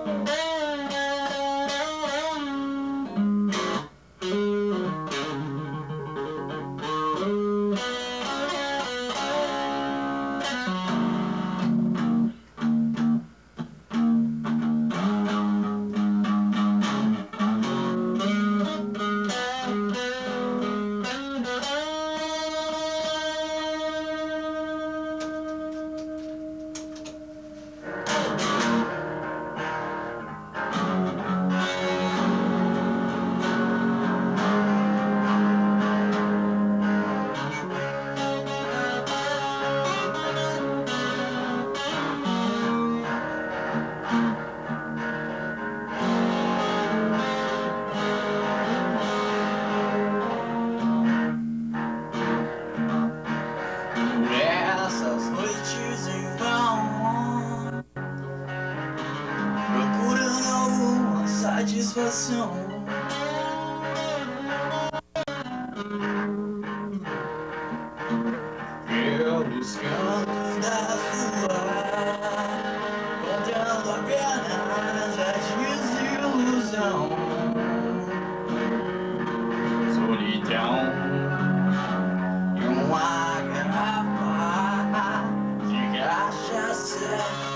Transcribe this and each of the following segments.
Essas noites em vão, procurando alguma satisfação. Pelos cantos da rua, contando apenas a desilusão. Solidão e uma garrafa de cachaça.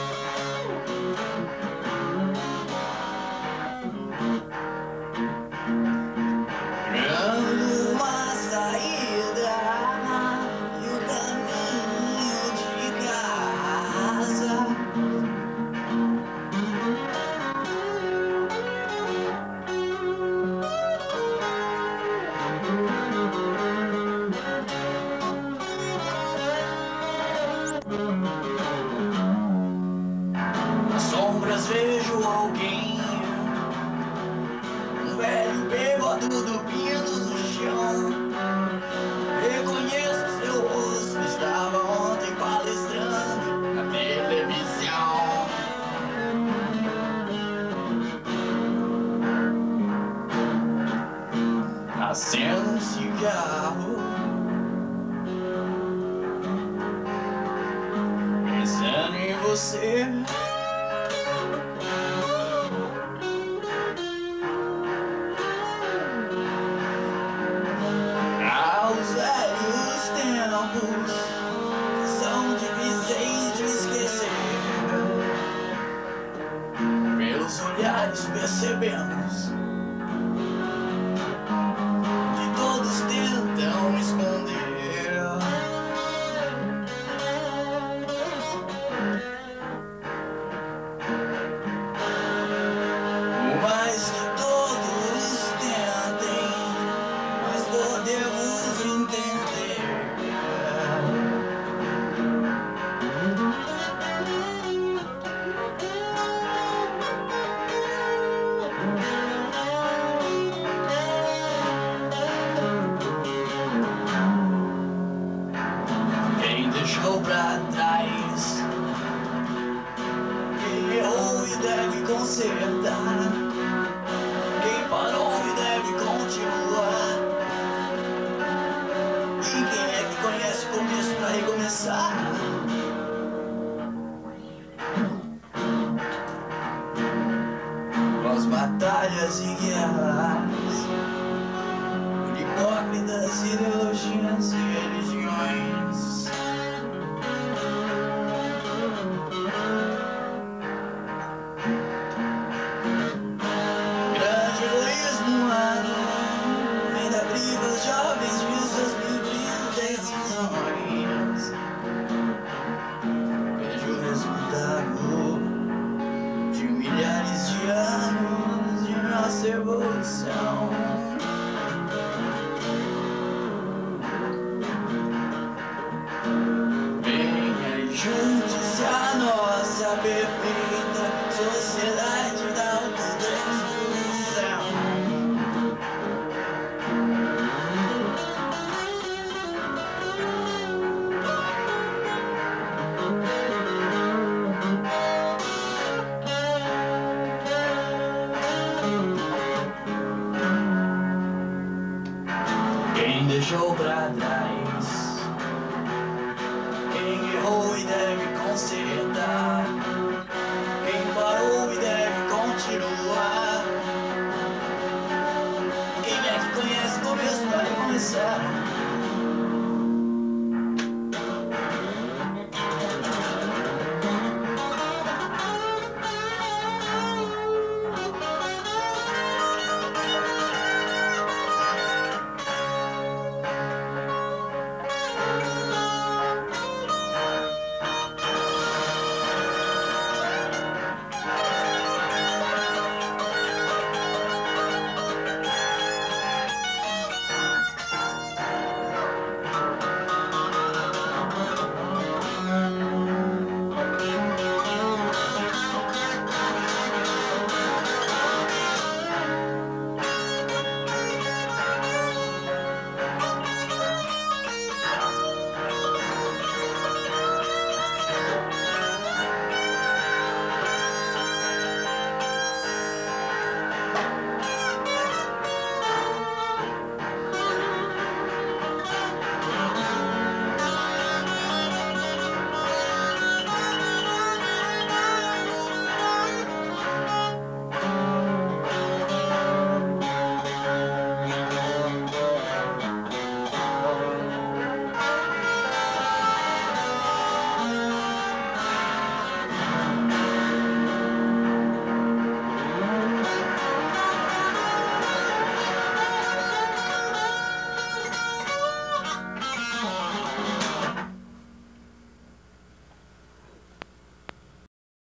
Procurando uma saída e o caminho de casa. Nas sombras vejo alguém, um velho bêbado dormindo no chão. Reconheço seu rosto, estava ontem palestrando na televisão. Acendo um cigarro, pensando em você. Aos velhos tempos que são difíceis de esquecer, pelos olhares percebemos que todos tentam esconder. Por mais que todos tentem, nós podemos entender. Quem deixou pra trás, quem errou e deve consertar, quem parou e deve continuar. E quem é que conhece o começo pra recomeçar? Com as batalhas e guerras, por hipócritas, ideologias e religiões. Grande egoísmo humano ainda priva os jovens de suas livres decisões. Vejo o resultado de milhares de anos de nossa evolução.